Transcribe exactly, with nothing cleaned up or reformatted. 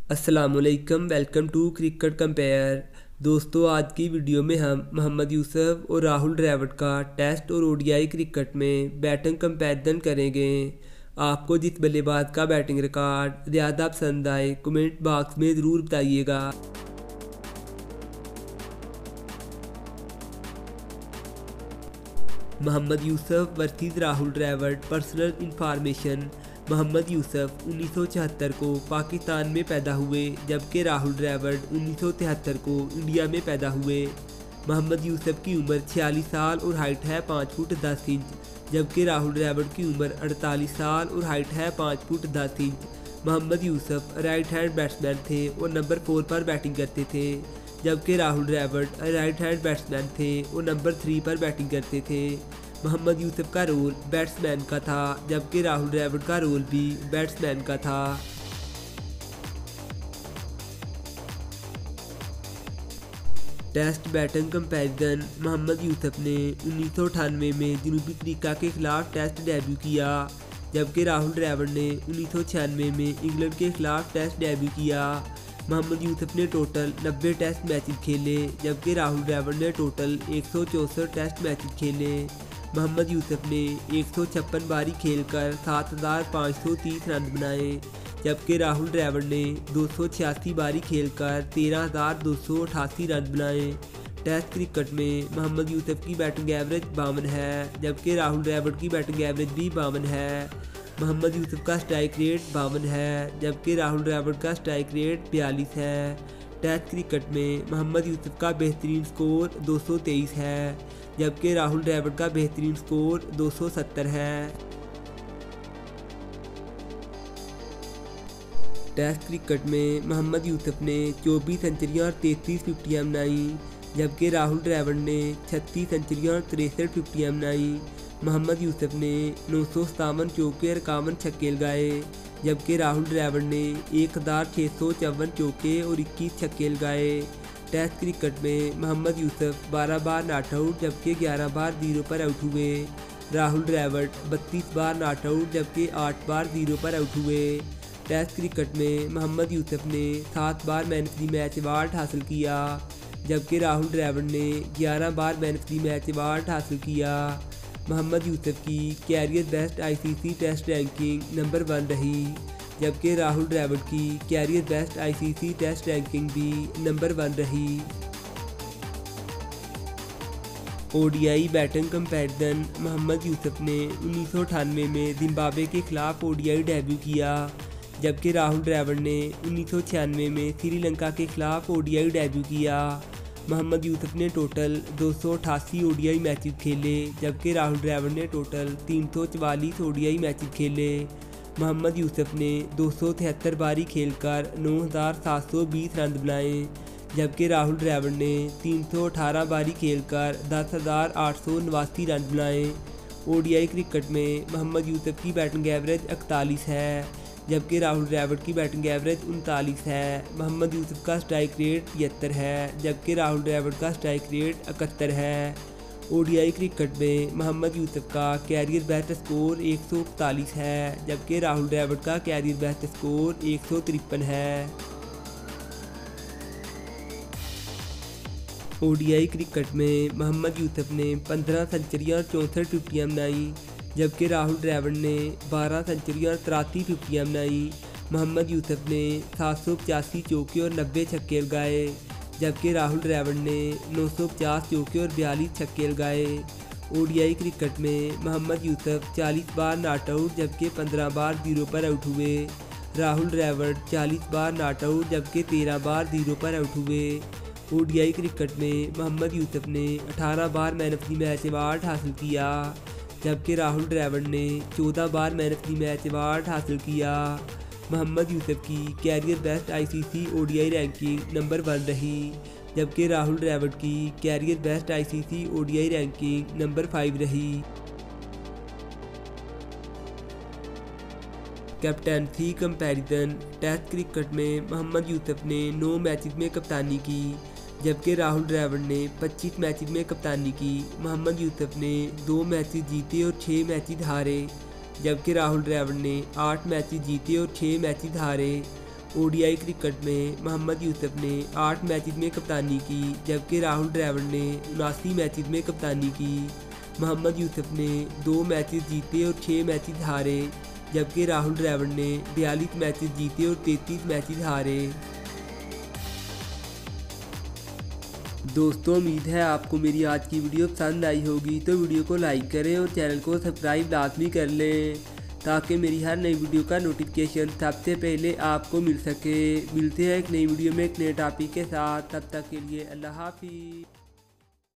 अस्सलामुअलैकुम, welcome to cricket compare. दोस्तों, आज की वीडियो में हम मोहम्मद यूसुफ और राहुल द्रविड़ का टेस्ट और ओडीआई क्रिकेट में बैटिंग कंपैरिजन करेंगे। आपको जिस बल्लेबाज का बैटिंग रिकॉर्ड ज़्यादा पसंद आए कमेंट बॉक्स में ज़रूर बताइएगा। Mohammad Yousuf versus Rahul Dravid. Personal information. Mohammad Yousuf उन्नीस सौ छिहत्तर को पाकिस्तान में पैदा हुए, जबकि राहुल द्रविड़ उन्नीस सौ तिहत्तर को इंडिया में पैदा हुए। मोहम्मद यूसुफ की उम्र छियालीस साल और हाइट है पाँच फुट दस इंच, जबकि राहुल द्रविड़ की उम्र अड़तालीस साल और हाइट है पाँच फुट दस inch. Mohammad Yousuf right hand batsman थे और नंबर फोर पर बैटिंग करते थे, जबकि Rahul Dravid right hand batsman थे और नंबर थ्री पर बैटिंग करते थे। मोहम्मद यूसुफ का रोल बैट्समैन का था, जबकि राहुल द्रविड़ का रोल भी बैट्समैन का था। Test batting comparison. Mohammad Yousuf ने उन्नीस सौ अठानवे में जनूबी अफ्रीका के खिलाफ टेस्ट डेब्यू किया, जबकि राहुल द्रविड़ ने उन्नीस सौ छियानवे में इंग्लैंड के खिलाफ टेस्ट डेब्यू किया। मोहम्मद यूसुफ ने टोटल नब्बे टेस्ट मैचेस खेले, जबकि राहुल द्रविड़ ने टोटल एक सौ चौंसठ टेस्ट मैचेस खेले। मोहम्मद यूसुफ ने एक सौ छप्पन बारी खेलकर सात हज़ार पाँच सौ तीस रन बनाए, जबकि राहुल द्रविड़ ने दो सौ छियासी बारी खेलकर तेरह हज़ार दो सौ अठासी रन बनाए। टेस्ट क्रिकेट में मोहम्मद यूसुफ की बैटिंग एवरेज बावन है, जबकि राहुल द्रविड़ की बैटिंग एवरेज भी बावन है। मोहम्मद यूसुफ का स्ट्राइक रेट बावन है, जबकि राहुल द्रविड़ का स्ट्राइक रेट बयालीस है। टेस्ट क्रिकेट में मोहम्मद यूसुफ का बेहतरीन स्कोर दो सौ तेईस है, जबकि राहुल द्रविड़ का बेहतरीन स्कोर दो सौ सत्तर है। टेस्ट क्रिकेट में मोहम्मद यूसुफ ने चौबीस सेंचुरियां और तैंतीस फिफ्टियां बनाई, जबकि राहुल द्रविड़ ने छत्तीस सेंचुरियां और तिरसठ फिफ्टियां बनाई। मोहम्मद यूसुफ ने नौ सौ सतावन चौके और इक्यावन छक्के लगाए, जबकि राहुल द्रविड़ ने एक हज़ार छः सौ चौवन चौके और इक्कीस छक्के लगाए। टेस्ट क्रिकेट में मोहम्मद यूसुफ बारह बार नॉट आउट, जबकि ग्यारह बार जीरो पर आउट हुए। राहुल द्रविड़ बत्तीस बार नॉट आउट, जबकि आठ बार जीरो पर आउट हुए। टेस्ट क्रिकेट में मोहम्मद यूसुफ ने सात बार man of the match award हासिल किया, जबकि राहुल द्रविड़ ने ग्यारह बार man of the match award हासिल किया। मोहम्मद यूसुफ की career best ICC test ranking number one रही, जबकि राहुल द्रविड़ की career best ICC test ranking भी नंबर वन रही। ODI batting comparison. Mohammad Yousuf ने उन्नीस सौ अठानवे में जिम्बाब्वे के खिलाफ ओडीआई डेब्यू किया, जबकि राहुल द्रविड़ ने उन्नीस सौ छियानवे में श्रीलंका के खिलाफ ओडीआई डेब्यू किया। मोहम्मद यूसुफ ने टोटल दो सौ अठासी ओडीआई मैचेस खेले, जबकि राहुल द्रविड़ ने टोटल तीन सौ चवालीस ओडीआई मैचेस खेले। मोहम्मद यूसुफ ने दो सौ तिहत्तर बारी खेलकर नौ हज़ार सात सौ बीस रन बनाए, जबकि राहुल द्रविड़ ने तीन सौ अठारह बारी खेलकर दस हज़ार आठ सौ नवासी रन बनाए। ओडीआई क्रिकेट में मोहम्मद यूसुफ की बैटिंग एवरेज इकतालीस है, जबकि राहुल द्रविड़ की बैटिंग एवरेज उनतालीस है। मोहम्मद यूसुफ का स्ट्राइक रेट तिहत्तर है, जबकि राहुल द्रविड़ का स्ट्राइक रेट इकहत्तर है। ओडीआई क्रिकेट में मोहम्मद यूसुफ का कैरियर बेस्ट स्कोर एक सौ इकतालीस है, जबकि राहुल द्रविड़ का कैरियर बेस्ट स्कोर एक सौ तिरपन है। ओडीआई क्रिकेट में मोहम्मद यूसुफ ने पंद्रह सेंचुरियां और चौंसठ फिफ्टियां बनाई, जबकि राहुल द्रविड़ ने बारह सेंचुरियां और तिरासी फिफ्टियां बनाई। मोहम्मद यूसुफ ने सात सौ पचासी चौके और नब्बे छक्के लगाए, जबकि राहुल द्रविड़ ने नौ सौ पचास चौके और बयालीस छक्के लगाए। ओडीआई क्रिकेट में मोहम्मद यूसुफ चालीस बार नॉट आउट, जबकि पंद्रह बार जीरो पर आउट हुए। राहुल द्रविड़ चालीस बार नॉट आउट, जबकि तेरह बार जीरो पर आउट हुए। ओडीआई क्रिकेट में मोहम्मद यूसुफ ने अठारह बार man of the match award हासिल किया, जबकि राहुल द्रविड़ ने चौदह बार man of the match award हासिल किया। मोहम्मद यूसुफ की career best ICC ODI ranking number one रही, जबकि राहुल द्रविड़ की career best ICC ODI ranking number five रही। Captaincy comparison. टेस्ट क्रिकेट में मोहम्मद यूसुफ ने नौ मैचेस में कप्तानी की, जबकि राहुल द्रविड़ ने पच्चीस मैचेस में कप्तानी की। मोहम्मद यूसुफ ने दो मैचेस जीते और छः मैचेस हारे, जबकि राहुल द्रविड़ ने आठ मैचेस जीते और छः मैचेस हारे। ओडीआई क्रिकेट में मोहम्मद यूसुफ ने आठ मैचेस में कप्तानी की, जबकि राहुल द्रविड़ ने उनासी मैचेस में कप्तानी की। मोहम्मद यूसुफ ने दो मैचेस जीते और छः मैचेस हारे, जबकि राहुल द्रविड़ ने बयालीस मैचेस जीते और तैंतीस मैचेस हारे। दोस्तों, उम्मीद है आपको मेरी आज की वीडियो पसंद आई होगी, तो वीडियो को लाइक करें और चैनल को सब्सक्राइब लाजमी कर लें ताकि मेरी हर नई वीडियो का नोटिफिकेशन सबसे पहले आपको मिल सके। मिलते हैं एक नई वीडियो में एक नए टॉपिक के साथ, तब तक के लिए अल्लाह हाफिज़।